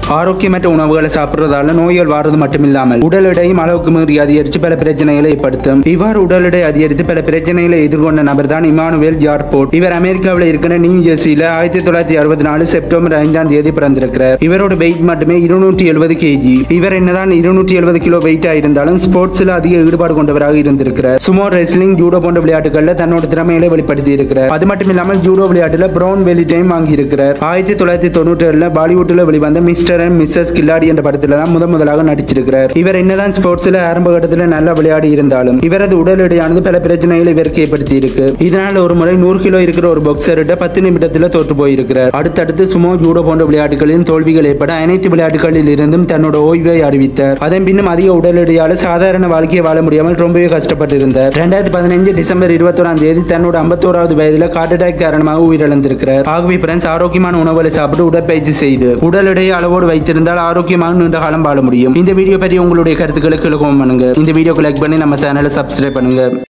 ஆரோக்கியமற்ற உணவுகளை சாப்பிடுறதால நோய்கள் வாரது மட்டுமில்லாமல் உடல் எடையும் அளவுக்கு மீறி அதிகரித்து பல பிரச்சனைகளை ஏற்படுத்தும். இவ்வாறு உடல் எடை அதிகரித்து பல பிரச்சனைகளை எதிர்கொண்ட நபர் தான் இமானுவேல் ஜார்போர்ட். இவர் அமெரிக்காவில் இருக்கிற நியூ ஜெர்சியில 1964 செப்டம்பர் 5ஆம் தேதி பிறந்திருக்கிறார். இவரோட வெயிட் மட்டுமே 270 kg. இவர் என்னதான் 270 கிலோ வெயிட்டா இருந்தாலும் ஸ்போர்ட்ஸ்ல அதிக ஈடுபாடு கொண்டவராக இருந்திருக்கிறார். சுமோ ரெஸ்லிங், ஜூடோ போன்ற விளையாட்டுகள்ல தன்னோட திறமைகளை வெளிப்படுத்தி இருக்கிறார். அது மட்டும் இல்லாமல் ஜூடோ விளையாட்டுல பிரவுன் பெல்ட்டையும் வாங்கி இருக்கிறார். 1997 பாலிவுட்ல வெளிவந்த மிஸ்டர் அண்ட் மிஸ்ஸஸ் கில்லாடி என்ற படத்துல தான் முதலாக நடிச்சிருக்கிறார். இவர் என்னதான் ஸ்போர்ட்ஸ்ல ஆரம்ப கட்டத்தில் நல்லா விளையாடி இருந்தாலும் இவரது உடல் எடையானது பல பிரச்சனைகளை இவருக்கு ஏற்படுத்தி இருக்கு. இதனால் ஒரு முறை 100 கிலோ இருக்கிற ஒரு பாக்ஸர்கிட்ட 10 நிமிடத்தில் தோற்று போயிருக்கிறார். அடுத்தடுத்து சுமோ, ஜூடோ போன்ற விளையாட்டுகளின் தோல்விகள் ஏற்பட அனைத்து விளையாட்டுகளில் இருந்தும் தன்னோட ஓய்வை அறிவித்தார். அதன் பின்னும் அதிக உடல் எடையால சாதாரண வாழ்க்கையை வாழ முடியாமல் ரொம்பவே கஷ்டப்பட்டு இருந்தார். 2015 டிசம்பர் 21ஆம் தேதி தன்னோட 51வது வயதில் ஹார்ட் அட்டாக் காரணமாக உயிரிழந்திருக்கிறார். ஆகவே பிரெண்ட்ஸ், ஆரோக்கியமான உணவுகளை சாப்பிட்டு உடற்பயிற்சி செய்து உடல் எடையை அளவோடு வைத்திருந்தால் ஆரோக்கியமாக நீண்ட காலம் வாழ முடியும். இந்த வீடியோ பற்றி உங்களுடைய கருத்துக்களை கமெண்ட் பண்ணுங்க. இந்த வீடியோக்கு லைக் பண்ணி நம்ம சேனலை சப்ஸ்கிரைப் பண்ணுங்க.